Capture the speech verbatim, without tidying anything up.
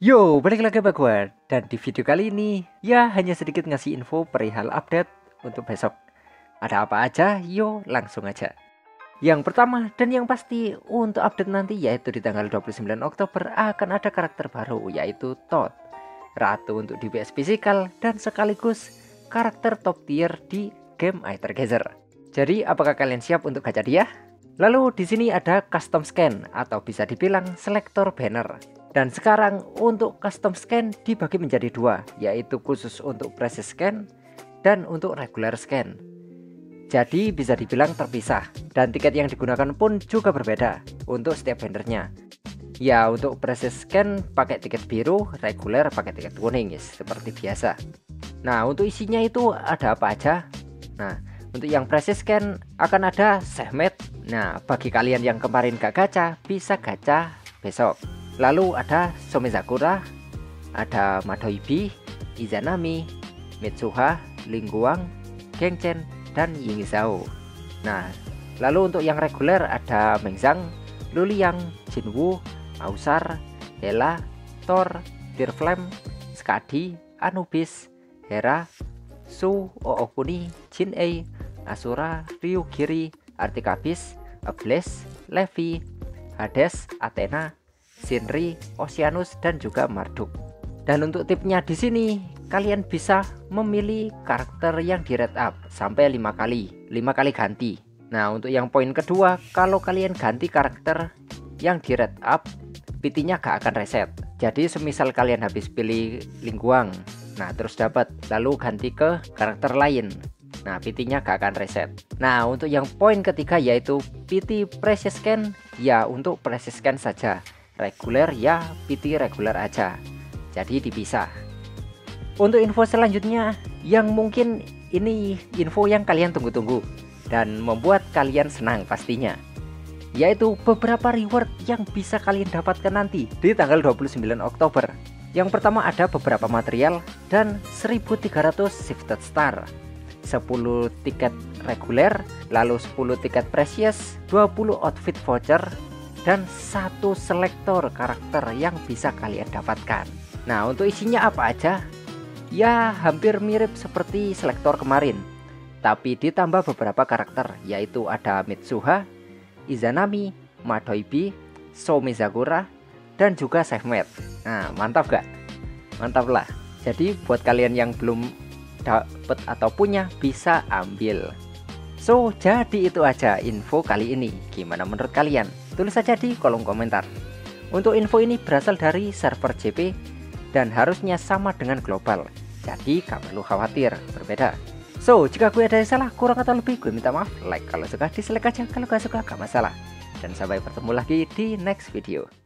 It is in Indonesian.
Yo, balik lagi sama gue. Dan di video kali ini, ya hanya sedikit ngasih info perihal update untuk besok. Ada apa aja? Yo, langsung aja. Yang pertama dan yang pasti untuk update nanti yaitu di tanggal dua puluh sembilan Oktober akan ada karakter baru yaitu Todd, ratu untuk D P S physical dan sekaligus karakter top tier di game Aethergazer. Jadi apakah kalian siap untuk gacha dia? Lalu di sini ada custom scan atau bisa dibilang selektor banner. Dan sekarang untuk custom scan dibagi menjadi dua, yaitu khusus untuk precious scan dan untuk regular scan. Jadi bisa dibilang terpisah dan tiket yang digunakan pun juga berbeda untuk setiap bannernya. Ya untuk precious scan pakai tiket biru, regular pakai tiket kuning guys, seperti biasa. Nah untuk isinya itu ada apa aja? Nah untuk yang precious scan akan ada Sekhmet. Nah bagi kalian yang kemarin gak gacha bisa gacha besok. Lalu ada Somezakura, ada Madoibi, Izanami, Mitsuha, Lingguang, Gengchen, dan Yingzhao. Nah, lalu untuk yang reguler ada Mengzang, Luliang, Jinwu, Ausar, Hela, Thor, Dirflame, Skadi, Anubis, Hera, Su, Ookuni, Jin-Ei, Asura, Ryugiri, Artikabis, Ablaze, Levi, Hades, Athena, Shinri, Oceanus, dan juga Marduk. Dan untuk tipnya di sini kalian bisa memilih karakter yang di rate up sampai lima kali, lima kali ganti. Nah, untuk yang poin kedua, kalau kalian ganti karakter yang di rate up, P T-nya gak akan reset. Jadi semisal kalian habis pilih Lingguang, nah terus dapat lalu ganti ke karakter lain. Nah, P T-nya gak akan reset. Nah, untuk yang poin ketiga yaitu P T precious scan, ya untuk precious scan saja. Reguler ya P T reguler aja, jadi dipisah. Untuk info selanjutnya yang mungkin ini info yang kalian tunggu-tunggu dan membuat kalian senang pastinya, yaitu beberapa reward yang bisa kalian dapatkan nanti di tanggal dua puluh sembilan Oktober. Yang pertama ada beberapa material dan seribu tiga ratus shifted star, sepuluh tiket reguler, lalu sepuluh tiket precious, dua puluh outfit voucher, dan satu selektor karakter yang bisa kalian dapatkan. Nah untuk isinya apa aja? Ya hampir mirip seperti selektor kemarin, tapi ditambah beberapa karakter, yaitu ada Mitsuha, Izanami, Madoibi, Somezakura, dan juga Sekhmet. Nah mantap gak? Mantap lah. Jadi buat kalian yang belum dapet atau punya bisa ambil. So jadi itu aja info kali ini. Gimana menurut kalian? Tulis saja di kolom komentar. Untuk info ini berasal dari server J P dan harusnya sama dengan global, jadi gak perlu khawatir berbeda. So jika gue ada yang salah, kurang atau lebih, gue minta maaf. Like kalau suka, dislike aja kalau gak suka, gak masalah. Dan sampai bertemu lagi di next video.